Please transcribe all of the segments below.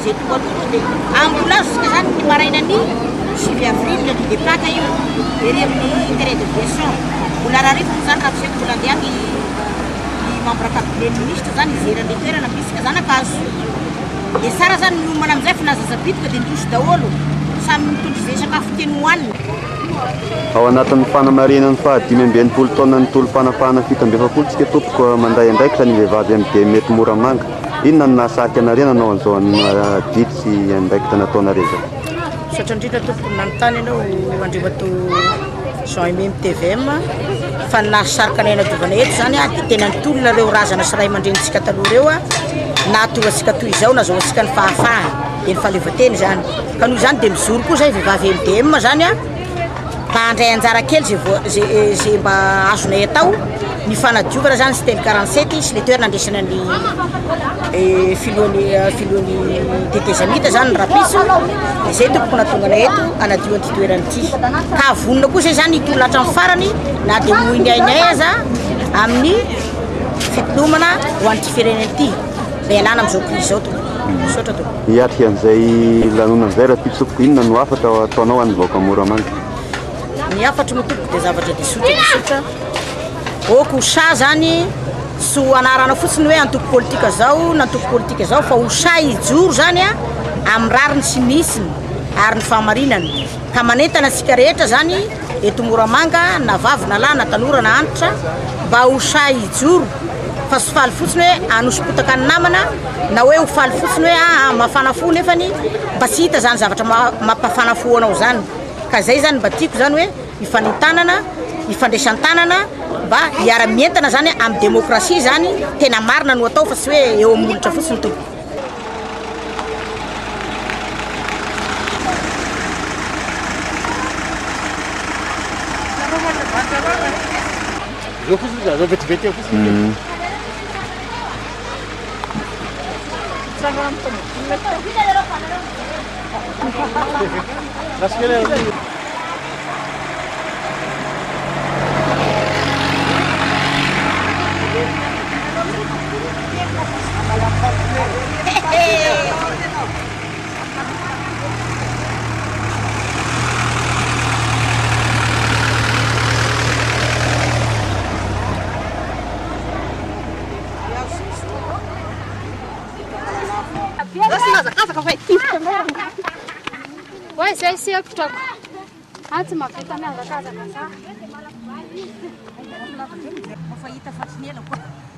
Zay tonga aloha dia ambulance zany ny maraina ny 7 avril le départ io ery amin'ny terrain de Besson mbola rarifo zany raha tsy mbola andeha ny membre cabinet ministre zany izeran'le toerana misy zany akazo dia tsara zany miomana amin'izay fa nazazabitika dia ndroso daholo samy mitondry izay sakafo tiany hohanina. Ao anatin'ny fanamarinan'ny fahadimy amby enimpolo taona ny tolom-panafahana 7 tsika tompoko manday andraiky zany vehivavy amin'ny mety moramanga. Inona no nahasaky anareo nanao an'izao didy sy andraikitra nataonareo zao? Saotra indrindra tompoko nanontany ianao andrivato Jean Aimé TVM fa nahasarika anay nadovana eto zany dia tena nitolona reo razana sy ray aman-drenitsika taloha reo nahatova antsika toy izao nazahoantsika ny fahafaha dia ny fahaleovan-teny zany ka noho izany dia mijoro koa zay vehivavy MDM zany mba handray anjara kely zay mba azonay atao ny fanadiovana zany sy teny 47 sy le toerana andraisana ny filohan'ny tetezamita zany ny rapiso dia zay tompoko natonganay eto anadioan'ity toerana ity ka avonona koa zay zany hitolo hatramin'ny farany na dia moiny ainay aza amin'ny fitomana ho an'ity firenena ity mba ialana amin'izao crise zao tompoko. Saotra tompoko. Hiatrika an'izay lanonan'izay raha tompoko inona no afatra ataonao an'ny vahoaka Moramanga? Ny afatra mo tompoko dia zavatra disotra oko sa zany sy ho anarana fotsiny hoe antoko politika zao na antoko politika zao fa ho sa hijoro zany amin'ny rariny sy nisiny ary ny fahamarinana ka manentana antsika rehetra zany eto Moramanga na vavy na lahy na tanora na antitra mba ho sa hijoro fa sy faly fotsiny hoe anosom-potaka ny namana na hoe ho faly fotsiny hoe mafana fo nefany mba tsy hita zany zavatra mampafana fo anao zany ka zay zany mba tiako zany hoe ifanentanana ifandraisan-tanana mba hiara-mientana zany amin'ny demokrasia zany tena marina no atao fa tsy hoe eo amin'ny olotra fotsiny tompoko. Vai sai se kutoka. Hata mapita na kaza kaza. Mafaita fasinela kwa.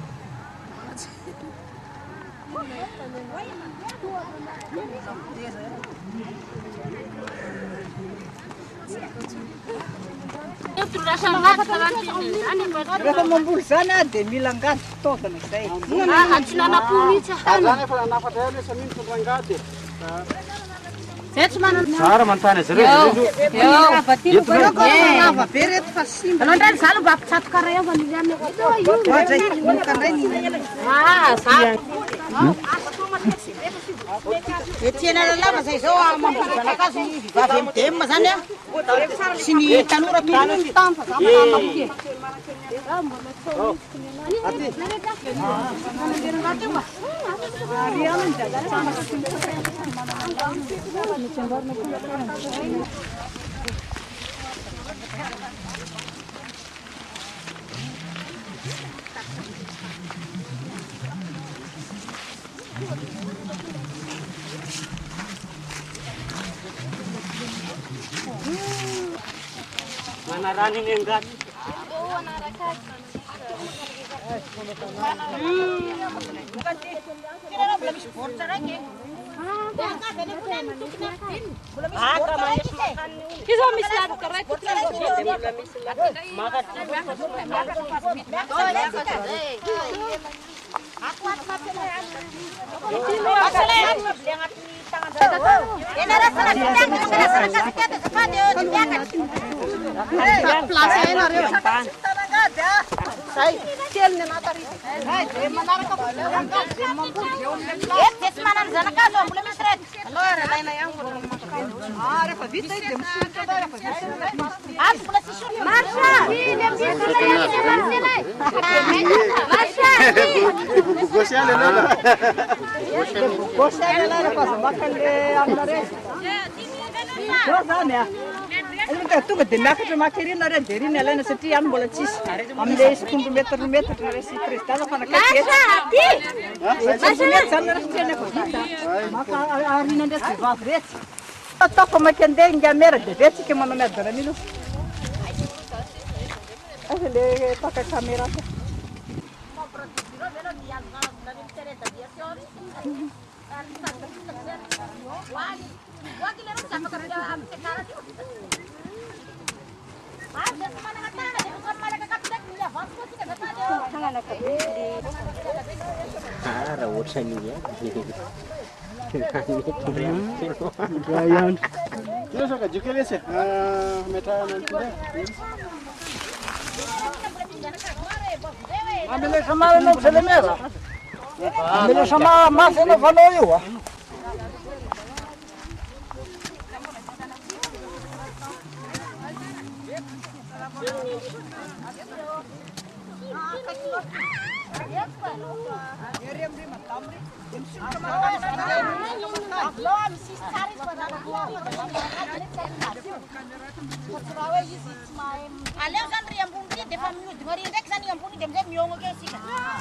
Rehefa mamboly zany dia mila angady fitaovana izay. Antinana politsy Zany fa nafatra eo lesa mino fangady. Tsara manontany azy ireo. Lava be reto fa simba. Anao ndray zalo mba ampitsatoka ray ao vaniliana Etiana lalava zay zao mamboly zanakazo ny vavy MDM zany sy ny tanora toy ny tampa zany. Manarani ni enggak. rehefa vita dia misotra daholo rehefa vita. Ato mbola tsy sotra. Marsha! Gosy ale aloha. Gosy any ala rehefa azo maka an'ilay amina reny. Zao zany a. Tonga dia miakatra maka irina reny dia irina alaina satria any mbola tsisy. Amin'ilay sekondro metatra resy présidenta fanakasy eto. Sekondro metatra zany na resy efa vita. Maka arina ndraiky vehivavy rehetra. Atao fa maika andeha ingamera dia vetsika manao miadaramilo. Asa ilay paka caméra ka. Raha ohatry an'igny Ayan. Kilo saka juke lese. Metrahana an'ity. Amile samara no selemera. Amile samara masa no fanao io a. Aleo zany ry ambony ry dia efa mihodina ry ndraiky zany ambony dia amizay miogno keo isika.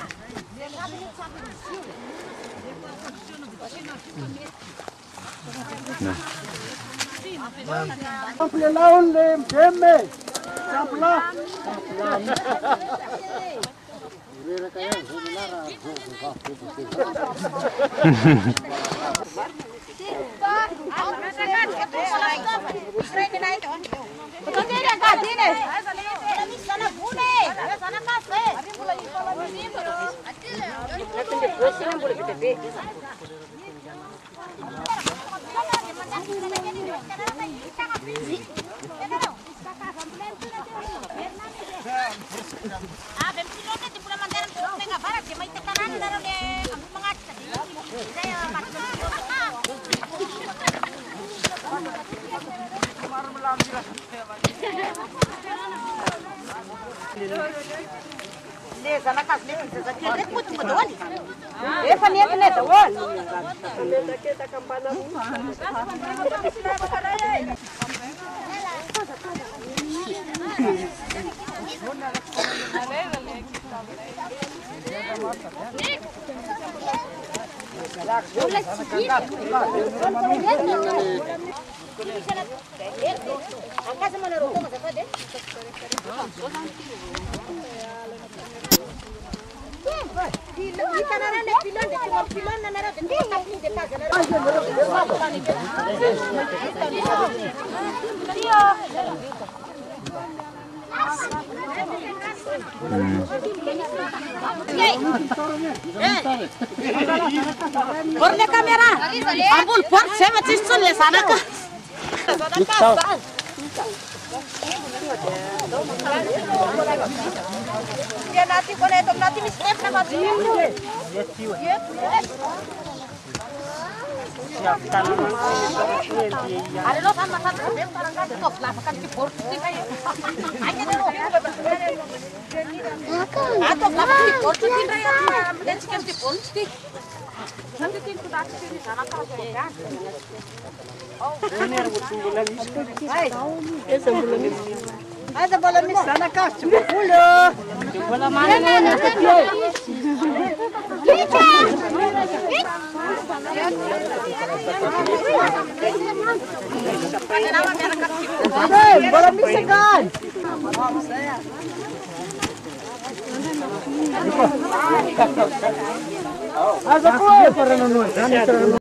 Sample laon le mdeme. Sample. Efa nientina daholo. Borne kamera. Ambul port saya masih sulit sana ke. Dia nanti boleh itu nanti mistake nama dia. Ada lo sama sama barang kan top lah makan di port sih kayak. Aja dulu. Atau lah di port sih kayak dan sekian di port sih. Nanti kita dah sini sana kalau ya. Oh, ini harus bulan ini. Hai. Esa bulan ini. Ada bola ni sana kah? Cuma pula. Bola mana ni? Hey, bola ni segan. Saya. Ada kau?